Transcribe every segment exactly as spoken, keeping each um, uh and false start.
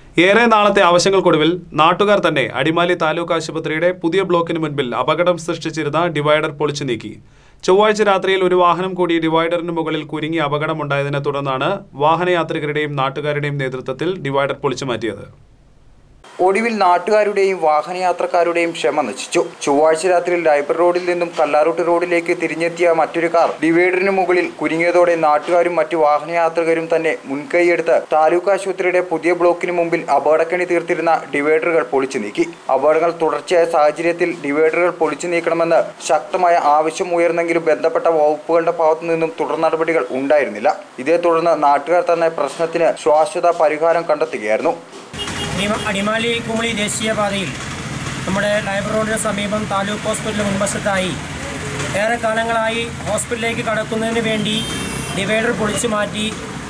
ഏറെ നാളത്തെ ആവശ്യങ്ങൾക്കൊടുവിൽ നാട്ടുകാർ തന്നെ അടിമാലി താലൂക്ക് ആശുപത്രിയുടെ പുതിയ ബ്ലോക്കിന് മുൻപിൽ അപകടം സൃഷ്ടിച്ചിരുന്ന ഡിവൈഡർ പൊളിച്ചു നീക്കി. ചൊവ്വാഴ്ച രാത്രിയിൽ ഒരു വാഹനം കൂടി ഡിവൈഡറിന് മുകളിൽ കുരുങ്ങി അപകടമുണ്ടായതിനെ തുടർന്നാണ് വാഹനയാത്രികരുടെയും നാട്ടുകാരുടെയും നേതൃത്വത്തിൽ ഡിവൈഡർ പൊളിച്ചു മാറ്റിയത്. ഒടുവിൽ നാട്ടുകാരുടെയും വാഹനയാത്രക്കാരുടെയും ക്ഷമ നശിച്ചു. ചൊവ്വാഴ്ച രാത്രിയിൽ ലൈബ്രറി റോഡിൽ നിന്നും കല്ലാറൂട്ട് റോഡിലേക്ക് തിരിഞ്ഞെത്തിയ മറ്റൊരു കാർ ഡിവൈഡറിന് മുകളിൽ കുരുങ്ങിയതോടെ നാട്ടുകാരും മറ്റു വാഹനയാത്രികരും തന്നെ മുൻകൈയെടുത്ത് താലൂക്ക് ആശുപത്രിയുടെ പുതിയ ബ്ലോക്കിന് മുമ്പിൽ അപകടക്കണി തീർത്തിരുന്ന ഡിവൈഡറുകൾ പൊളിച്ചു നീക്കി. അപകടങ്ങൾ തുടർച്ചയായ സാഹചര്യത്തിൽ ഡിവൈഡറുകൾ പൊളിച്ചു നീക്കണമെന്ന് ശക്തമായ ആവശ്യം ഉയർന്നെങ്കിലും ബന്ധപ്പെട്ട വകുപ്പുകളുടെ ഭാഗത്തു നിന്നും തുടർ നടപടികൾ ഉണ്ടായിരുന്നില്ല. ഇതേ തുടർന്ന് നാട്ടുകാർ തന്നെ പ്രശ്നത്തിന് ശാശ്വത പരിഹാരം കണ്ടെത്തുകയായിരുന്നു. അടിമാലി കുമളി ദേശീയപാതയിൽ നമ്മുടെ ലൈബ്രറി റോഡിന് സമീപം താലൂക്ക് ഹോസ്പിറ്റലിന് മുൻവശത്തായി ഏറെ കാലങ്ങളായി ഹോസ്പിറ്റലിലേക്ക് കടക്കുന്നതിന് വേണ്ടി ഡിവൈഡർ പൊളിച്ചു മാറ്റി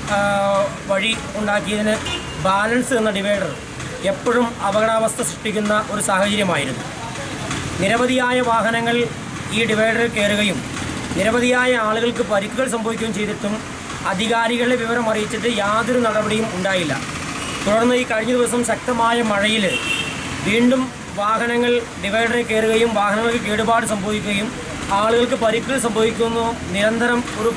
വഴി ഉണ്ടാക്കിയതിന് ബാലൻസ് എന്ന ഡിവൈഡർ എപ്പോഴും അപകടാവസ്ഥ സൃഷ്ടിക്കുന്ന ഒരു സാഹചര്യമായിരുന്നു. നിരവധിയായ വാഹനങ്ങൾ ഈ ഡിവൈഡറിൽ കയറുകയും നിരവധിയായ ആളുകൾക്ക് പരിക്കുകൾ സംഭവിക്കുകയും ചെയ്തിട്ടും അധികാരികളുടെ വിവരം അറിയിച്ചിട്ട് യാതൊരു നടപടിയും ഉണ്ടായില്ല. തുടർന്ന് ഈ കഴിഞ്ഞ ദിവസം ശക്തമായ മഴയിൽ വീണ്ടും വാഹനങ്ങൾ ഡിവൈഡറിൽ കയറുകയും വാഹനങ്ങൾക്ക് കേടുപാട് സംഭവിക്കുകയും ആളുകൾക്ക് പരിക്കുകൾ സംഭവിക്കുന്നു നിരന്തരം ഒരു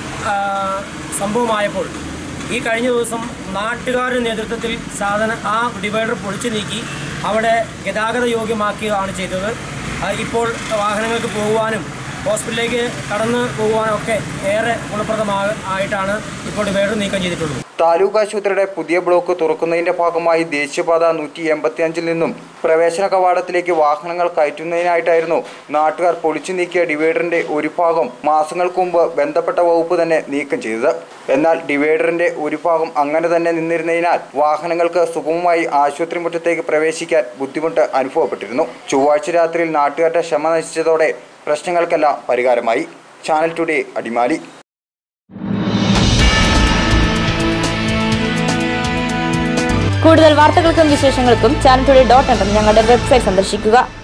സംഭവമായപ്പോൾ ഈ കഴിഞ്ഞ ദിവസം നാട്ടുകാരുടെ നേതൃത്വത്തിൽ സാധന ആ ഡിവൈഡർ പൊളിച്ചു നീക്കി അവിടെ ഗതാഗത യോഗ്യമാക്കുകയാണ് ചെയ്തത്. ഇപ്പോൾ വാഹനങ്ങൾക്ക് പോകുവാനും ഹോസ്പിറ്റലിലേക്ക് കടന്നു പോകുവാനൊക്കെ ഏറെ ഗുണപ്രദമായിട്ടാണ് ഇപ്പോൾ ഡിവൈഡർ നീക്കം ചെയ്തിട്ടുള്ളത്. താലൂക്ക് ആശുപത്രിയുടെ പുതിയ ബ്ലോക്ക് തുറക്കുന്നതിന്റെ ഭാഗമായി ദേശീയപാത നൂറ്റി എൺപത്തി അഞ്ചിൽ നിന്നും പ്രവേശന കവാടത്തിലേക്ക് വാഹനങ്ങൾ കയറ്റുന്നതിനായിട്ടായിരുന്നു നാട്ടുകാർ പൊളിച്ചു നീക്കിയ ഡിവൈഡറിന്റെ ഒരു ഭാഗം മാസങ്ങൾക്ക് മുമ്പ് ബന്ധപ്പെട്ട വകുപ്പ് തന്നെ നീക്കം ചെയ്തത്. എന്നാൽ ഡിവൈഡറിന്റെ ഒരു ഭാഗം അങ്ങനെ തന്നെ നിന്നിരുന്നതിനാൽ വാഹനങ്ങൾക്ക് സുഗമമായി ആശുപത്രി മുറ്റത്തേക്ക് പ്രവേശിക്കാൻ ബുദ്ധിമുട്ട് അനുഭവപ്പെട്ടിരുന്നു. ചൊവ്വാഴ്ച രാത്രിയിൽ നാട്ടുകാരുടെ ക്ഷമ നശിച്ചതോടെ പ്രശ്നങ്ങൾക്കെല്ലാം പരിഹാരമായി. Channel today, Adimali. കൂടുതൽ വാർത്തകൾക്കും വിശേഷങ്ങൾക്കും ചാനൽ ടുഡേ ഡോട്ട് ഞങ്ങളുടെ വെബ്സൈറ്റ് സന്ദർശിക്കുക.